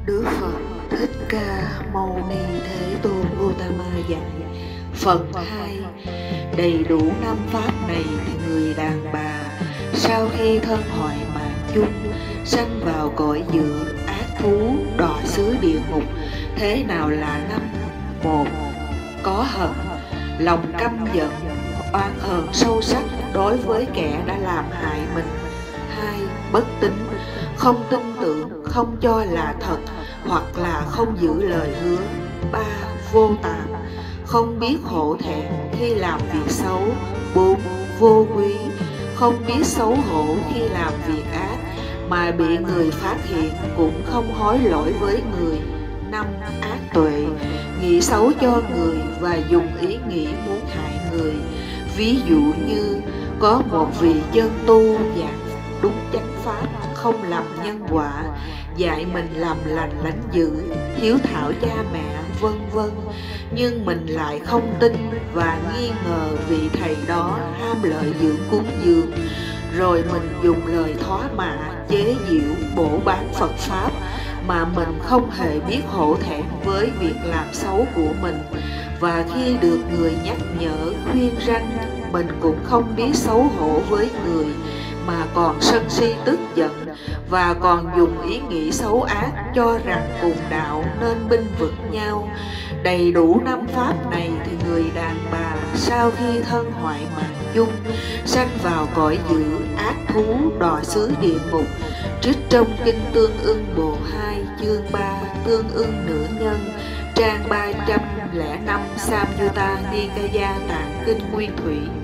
Đức Phật Thích Ca Mâu Ni Thế Tôn Gautama dạy phần 2: đầy đủ năm pháp này thì người đàn bà sau khi thân hoại mạng chung sanh vào cõi dữ ác thú đọa xứ địa ngục. Thế nào là năm? 1. Có hận, lòng căm giận, oán hờn sâu sắc đối với kẻ đã làm hại mình. 2. Bất tín, không tin tưởng, không cho là thật hoặc là không giữ lời hứa. 3. Vô tàm, không biết hổ thẹn khi làm việc xấu. 4. Vô quý, không biết xấu hổ khi làm việc ác mà bị người phát hiện cũng không hối lỗi với người. 5. Ác tuệ, nghĩ xấu cho người và dùng ý nghĩ muốn hại người. Ví dụ như có một vị chân tu giảng đúng chánh pháp, không làm nhân quả, dạy mình làm lành lánh dữ, hiếu thảo cha mẹ, vân vân, nhưng mình lại không tin và nghi ngờ vị thầy đó ham lợi dưỡng cúng dường, rồi mình dùng lời thóa mạ, chế giễu, bổ bán Phật pháp mà mình không hề biết hổ thẹn với việc làm xấu của mình, và khi được người nhắc nhở khuyên răn mình cũng không biết xấu hổ với người mà còn sân si tức giận và còn dùng ý nghĩ xấu ác cho rằng cùng đạo nên binh vực nhau. Đầy đủ năm pháp này thì người đàn bà sau khi thân hoại mạng chung sanh vào cõi dữ ác thú đọa xứ địa ngục. Trích trong kinh Tương Ưng Bộ 2 chương 3 Tương Ưng Nửa Nhân, trang 305 Samyutta Nikaya Tạng Kinh Nguyên Thủy.